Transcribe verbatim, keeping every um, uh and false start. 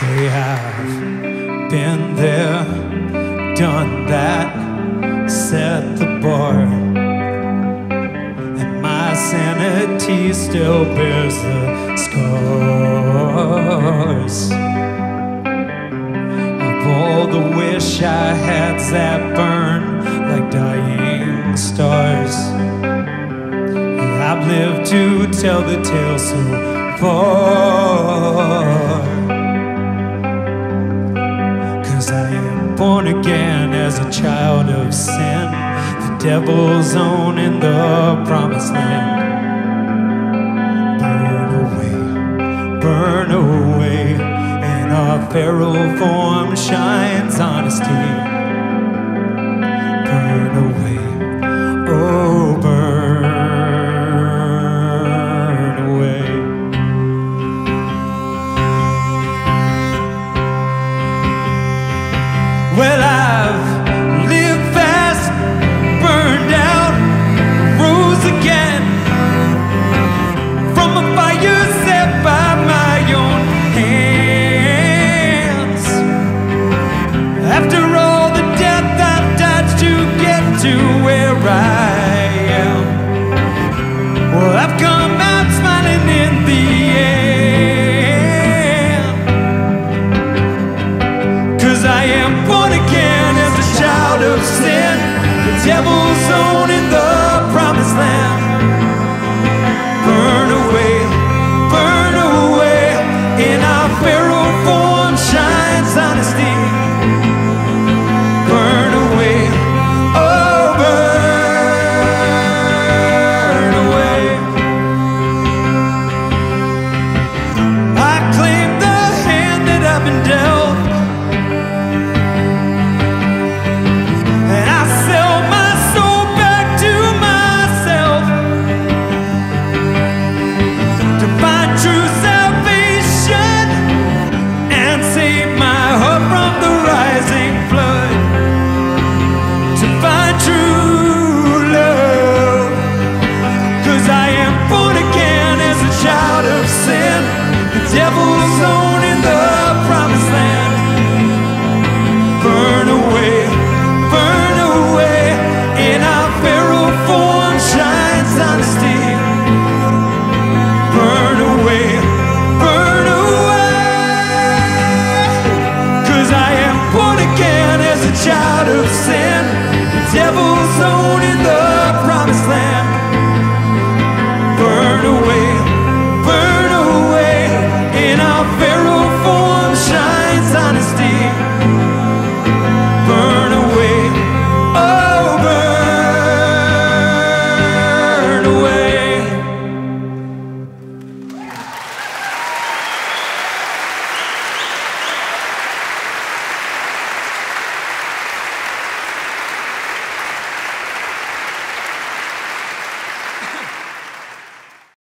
Hey, I've been there, done that, set the bar, and my sanity still bears the scars of all the wish I had that burn like dying stars. I've lived to tell the tale so far, 'cause I am born again as a child of sin, the devil's own in the promised land. Burn away, burn away, in our feral form shines honesty.